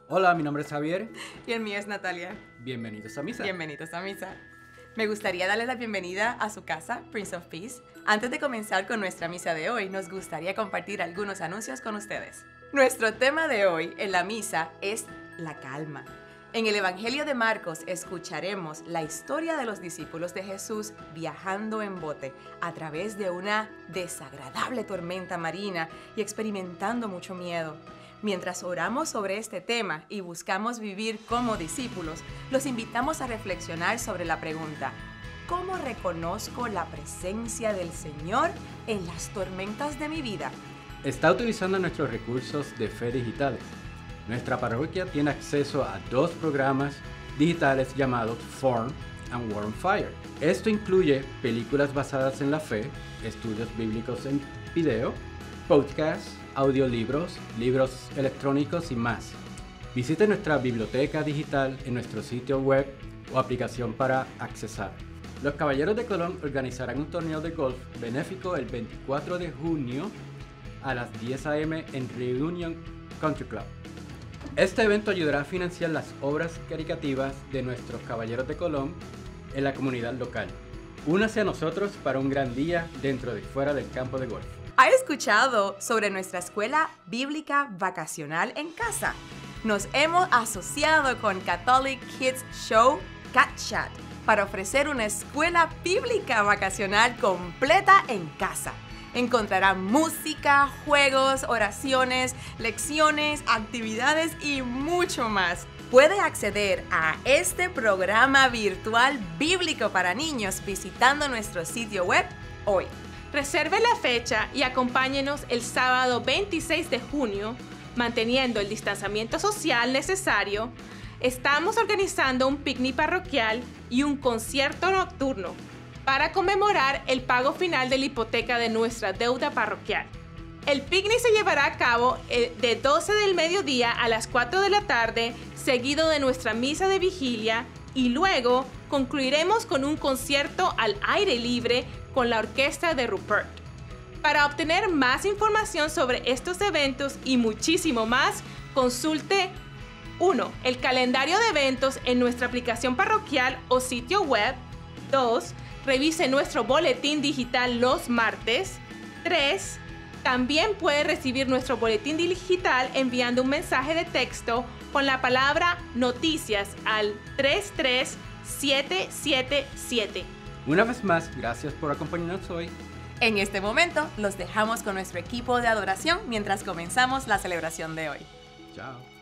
Hola, mi nombre es Javier. Y el mío es Natalia. Bienvenidos a misa. Bienvenidos a misa. Me gustaría darle la bienvenida a su casa, Prince of Peace. Antes de comenzar con nuestra misa de hoy, nos gustaría compartir algunos anuncios con ustedes. Nuestro tema de hoy en la misa es la calma. En el Evangelio de Marcos escucharemos la historia de los discípulos de Jesús viajando en bote a través de una desagradable tormenta marina y experimentando mucho miedo. Mientras oramos sobre este tema y buscamos vivir como discípulos, los invitamos a reflexionar sobre la pregunta: ¿cómo reconozco la presencia del Señor en las tormentas de mi vida? Está utilizando nuestros recursos de fe digitales. Nuestra parroquia tiene acceso a 2 programas digitales llamados Form and Word on Fire. Esto incluye películas basadas en la fe, estudios bíblicos en video, podcasts, audiolibros, libros electrónicos y más. Visite nuestra biblioteca digital en nuestro sitio web o aplicación para accesar. Los Caballeros de Colón organizarán un torneo de golf benéfico el 24 de junio a las 10 a.m. en Reunion Country Club. Este evento ayudará a financiar las obras caricativas de nuestros Caballeros de Colón en la comunidad local. Únase a nosotros para un gran día dentro y fuera del campo de golf. ¿Ha escuchado sobre nuestra escuela bíblica vacacional en casa? Nos hemos asociado con Catholic Kids Show CatChat para ofrecer una escuela bíblica vacacional completa en casa. Encontrará música, juegos, oraciones, lecciones, actividades y mucho más. Puede acceder a este programa virtual bíblico para niños visitando nuestro sitio web hoy. Reserve la fecha y acompáñenos el sábado 26 de junio, manteniendo el distanciamiento social necesario. Estamos organizando un picnic parroquial y un concierto nocturno para conmemorar el pago final de la hipoteca de nuestra deuda parroquial. El picnic se llevará a cabo de 12 del mediodía a las 4 de la tarde, seguido de nuestra misa de vigilia, y luego concluiremos con un concierto al aire libre con la orquesta de Rupert. Para obtener más información sobre estos eventos y muchísimo más, consulte 1. El calendario de eventos en nuestra aplicación parroquial o sitio web. 2. Revise nuestro boletín digital los martes. 3. También puede recibir nuestro boletín digital enviando un mensaje de texto con la palabra noticias al 33777. Una vez más, gracias por acompañarnos hoy. En este momento, los dejamos con nuestro equipo de adoración mientras comenzamos la celebración de hoy. Chao.